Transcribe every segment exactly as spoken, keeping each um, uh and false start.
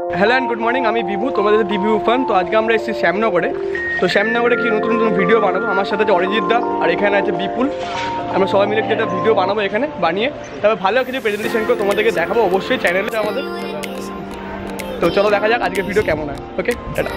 Hello and good morning, আমি বিভু, তোমাদের বিভু fun. তো আজকে আমরা এসেছি শ্যামনগরে। তো শ্যামনগরে কি নতুন নতুন ভিডিও বানাবো। আমার সাথে আছে অরিজিৎ দা আর এখানে আছে বিপুল। আমরা সবাই মিলে একটা ভিডিও বানাবো এখানে বানিয়ে, তবে ভালো কিছু প্রেজেন্টেশন করে তোমাদেরকে দেখাবো অবশ্যই চ্যানেলে আমাদের। তো চলো দেখা যাক আজকে ভিডিও কেমন হয়। Okay, tata.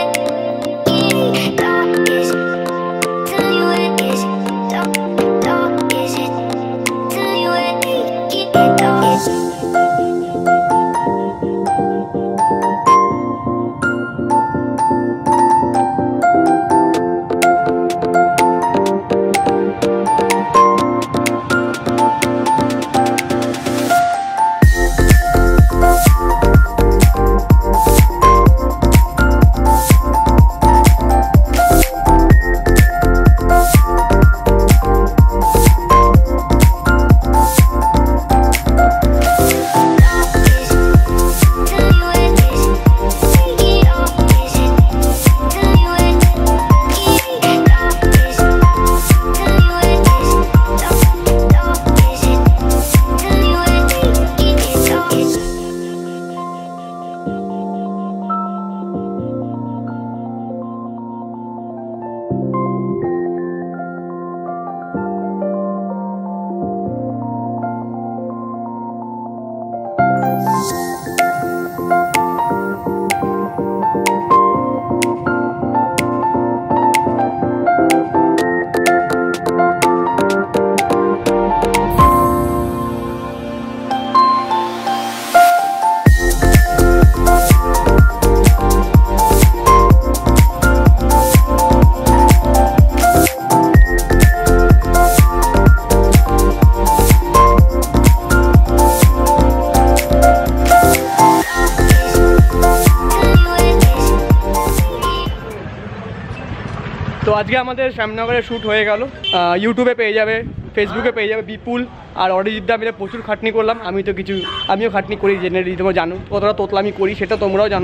তো আজকে আমাদের শ্যামনগরে শ্যুট হয়ে গেল, ইউটিউবে পেয়ে যাবে, ফেসবুকে পেয়ে যাবে। বিপুল আর অরিজিৎদা মিলে প্রচুর খাটনি করলাম। আমি তো কিছু আমিও খাটনি করি, জেনারেলি তোমরা জানো কতটা তোতলামি করি, সেটা তোমরাও জানো।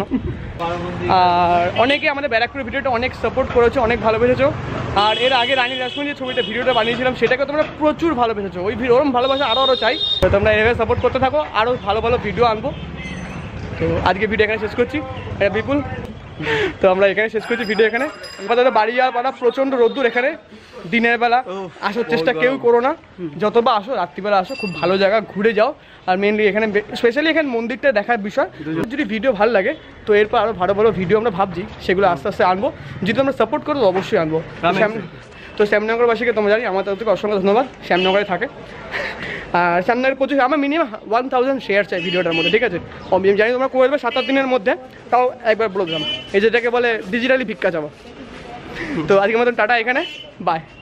আর অনেকে আমাদের ব্যারাকপুরের ভিডিওটা অনেক সাপোর্ট করেছো, অনেক ভালোবেসেছো। আর এর আগে রানী রাসমণি যে ছবিটা ভিডিওটা বানিয়েছিলাম সেটাকে তোমরা প্রচুর ভালোবেসেছো। ওই ওরকম ভালোবাসা আরও আরও চাই। তো তোমরা এভাবে সাপোর্ট করতে থাকো, আরও ভালো ভালো ভিডিও আনবো। তো আজকে ভিডিও এখানে শেষ করছি। এটা বিপুল। তো আমরা এখানে শেষ করছি ভিডিও এখানে। আমাদের বাড়ি যাওয়ার পাড়া প্রচণ্ড রোদ্দুর এখানে। দিনের বেলা আসার চেষ্টা কেউ করো না, যতবার আসো রাত্রিবেলা আসো, খুব ভালো জায়গা, ঘুরে যাও। আর মেনলি এখানে স্পেশালি এখানে মন্দিরটা দেখার বিষয়। যদি ভিডিও ভালো লাগে তো এরপর আরও ভালো ভালো ভিডিও আমরা ভাবছি, সেগুলো আস্তে আস্তে আনবো। যদি আমরা সাপোর্ট করো অবশ্যই আনবো। তো শ্যামনগরবাসীকে তোমরা জানি আমার তরফ থেকে অসংখ্য ধন্যবাদ। শ্যামনগরে থাকে আর শ্যামনগরের প্রচুর, আমার মিনিমাম ওয়ান থাউজেন্ড শেয়ার চাই ভিডিওটার মধ্যে, ঠিক আছে? আমি জানি তোমরা করে দেবে সাত আট দিনের মধ্যে, তাও একবার বলে দিলাম। এই যেটাকে বলে ডিজিটালি ভিক্ষা চাওয়া। তো আজকের মতন টাটা, এখানে বাই।